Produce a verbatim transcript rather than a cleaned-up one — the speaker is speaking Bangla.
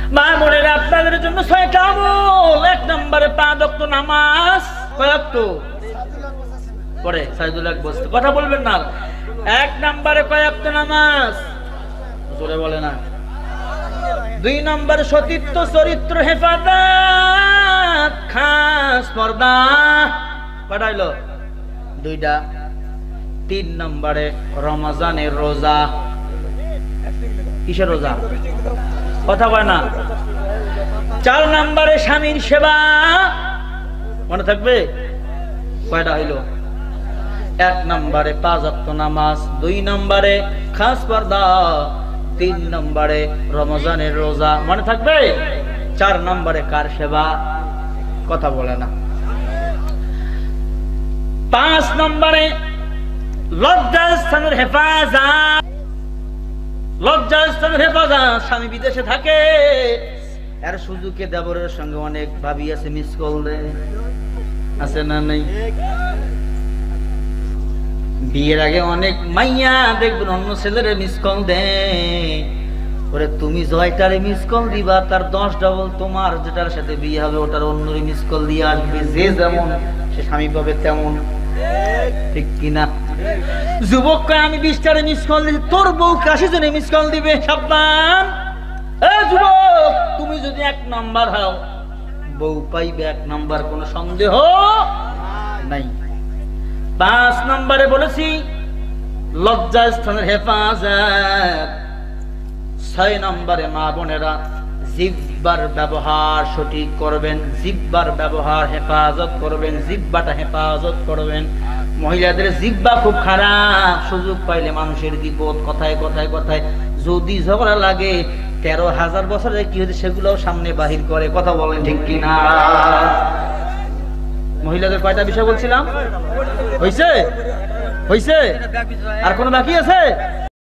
মা বোনেরা, আপনাদের জন্য ছয়টা আমল। এক নম্বরে পাঁচ ওয়াক্ত নামাজ। কয় ওয়াক্ত পড়ে? সাইদুল হক বসতে কথা বলবেন না। এক নম্বরে কয় ওয়াক্ত নামাজ? জোরে বলে না। দুই নম্বরে সতীত্ব চরিত্র হেফাজত, খাস পর্দা। কয়টা হইলো? দুইটা। তিন নম্বরে রমজানের রোজা। কিসের রোজা? কথা কয় না। চার নম্বরে স্বামীর সেবা। মনে থাকবে? কয়টা হইল? এক নম্বরে পাঁচ ওয়াক্ত নামাজ, দুই নম্বরে খাস পর্দা, তিন নম্বরে রমজানের রোজা। মনে থাকবে? চার নম্বরে কার সেবা? কথা বলে না। পাঁচ নম্বরে লজ্জাস্থানের হেফাজত। লজ্জাস্থানের হেফাজত। স্বামী বিদেশে থাকে, এর সুযোগে দেবরের সঙ্গে অনেক ভাবি আছে, মিস কল দেয়, আছে না নেই? বিয়ের আগে অনেক মাইয়া দেখবেন অন্য ছেলেরে মিস কল দেয়। ওরে তুমি জয়টারে মিস কল দিবা, তার দশ ডবল তোমার যেটার সাথে বিয়ে হবে ওটার অন্যরে মিস কল দিয়ে আসবে। যে যেমন সে স্বামী পাবে তেমন, ঠিক কিনা? যুবক কয় আমি বিশটারে মিস কল দিই, তোর বউ কাশি জনে মিস কল দিবে। সাবধান এ যুবক, তুমি যদি এক নাম্বার হও বউ পাইবে এক নাম্বার, কোনো সন্দেহ নাই। পাঁচ নম্বরে বলেছি লজ্জাস্থানের হেফাজত। ছয় নম্বরে মা বোনেরা জিহ্বার ব্যবহার সঠিক করবেন, জিহ্বার ব্যবহার হেফাজত করবেন, জিহ্বাটা হেফাজত করবেন। মহিলাদের জিহ্বা খুব খারাপ, সুযোগ পাইলে মানুষের বিপদ, কথায় কথায় কথায় যদি ঝগড়া লাগে তেরো হাজার বছরে কি হয়েছে সেগুলোও সামনে বাহির করে। কথা বলেন ঠিক কিনা? মহিলাদের কয়টা বিষয় বলছিলাম? হইছে? হইছে? আর কোনো বাকি আছে?